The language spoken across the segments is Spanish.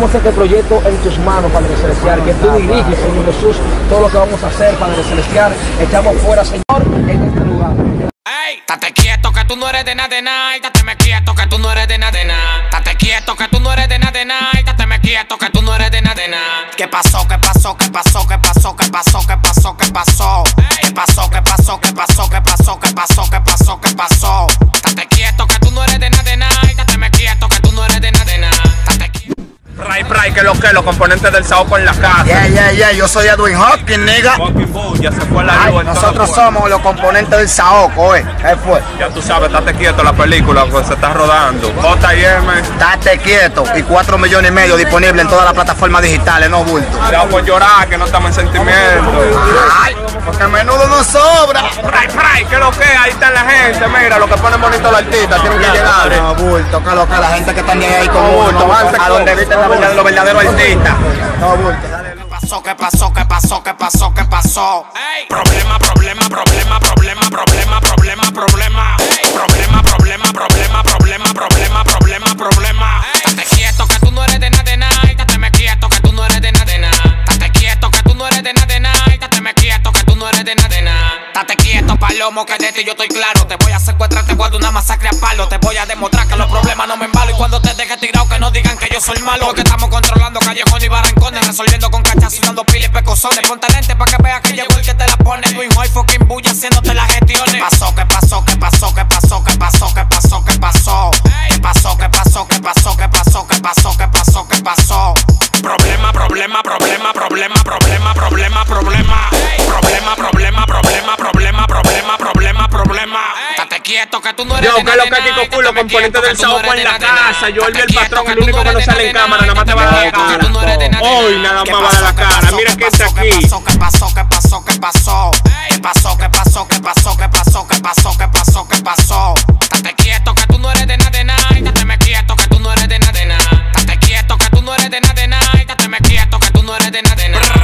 Ponemos este proyecto en tus manos, Padre Celestial, que tú diriges, Señor Jesús, todo lo que vamos a hacer, Padre Celestial. Echamos fuera, Señor, en este lugar. Ey, estate quieto que tú no eres de nada de nada. Estate quieto que tú no eres de nada de nada. Estate quieto que tú no eres de nada de nada. Estate quieto que tú no eres de nada de nada. ¿Qué pasó? ¿Qué pasó? ¿Qué pasó? ¿Qué pasó? ¿Qué pasó? ¿Qué pasó? ¿Qué pasó? ¿Qué pasó? ¿Qué pasó? ¿Qué pasó? ¿Qué pasó? ¿Qué pasó? ¿Qué pasó? ¿Qué pasó? Estate quieto que tú no eres de nada de nada. Estate quieto que tú no eres de nada de nada. Estate quieto. Que los componentes del Saoco en la casa. Yo soy Edwin Hopkins, nigga. Fucking bull, ya se fue la luz. Nosotros somos los componentes del Saoco, ¿Qué fue? Ya tú sabes, estate quieto, la película pues se está rodando. J&M. Estate quieto. Y 4,5 millones disponibles en todas las plataformas digitales, no bulto. Cuidado por llorar, que no estamos en sentimiento. Ay, porque a menudo nos sobra. Que lo que ahí está la gente, mira, lo que pone bonito los artistas, tienen que llegar. No bulto, que lo que la gente que está ahí con bulto, a donde viste los verdaderos artistas. No bulto. ¿Qué pasó? ¿Qué pasó? ¿Qué pasó? ¿Qué pasó? Ey. Problema, problema, problema, problema, problema, problema, problema. Ey. Problema, problema, problema, problema, problema, problema, problema. Estate quieto que tú no eres de nada de nada. Estate quieto que tú no eres de nada de nada. Estate quieto que tú no eres de nada de nada. Estate quieto que tú no eres de nada de nada. Estate quieto, palomo, que de ti yo estoy claro. Te voy a secuestrar, te guardo una masacre a palo. Te voy a demostrar que los problemas no me embalo. Y cuando te deje tirado que no digan que yo soy malo. Porque estamos controlando callejones y barrancones, resolviendo con cachazos y dando piles y pecosones. Ponte lente pa' que veas que llegó el que te la pone. Edwin Hoy fucking bulla haciéndote las gestiones. ¿Qué pasó? ¿Qué pasó? ¿Qué pasó? ¿Qué pasó? ¿Qué pasó? ¿Qué pasó? ¿Qué pasó? ¿Qué pasó? ¿Qué pasó? ¿Qué pasó? ¿Qué pasó? ¿Qué pasó? ¿Qué pasó? ¿Qué pasó? Problema, problema, problema, problema, problema, problema, problema. Problema, problema, problema, problema, problema, problema, problema. Estate quieto que tú no eres de nada. Yo, que lo que es Kiko Cool, los componentes del Saoco en la casa. Yo el patrón, el único que no sale en cámara, nada más te va a dar la cara. Hoy nada más va a dar la cara. Mira que está aquí. ¿Qué pasó? ¿Qué pasó? ¿Qué pasó? ¿Qué pasó? ¿Qué pasó? ¿Qué pasó? ¿Qué pasó? ¿Qué pasó? ¿Qué pasó? ¿Qué pasó? Estate quieto que tú no eres de nada de nada. Estate quieto que tú no eres de nada de nada. Estate quieto que tú no eres de nada de nada. Estate quieto que tú no eres de nada de nada.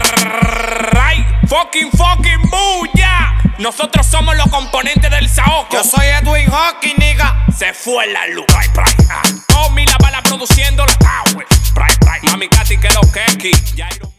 Fucking bulla. Nosotros somos los componentes del Saoco. Yo soy Edwin Hopkins, nigga. Se fue la luz. Tommy la bala produciendo la power. Mami Katy que lo que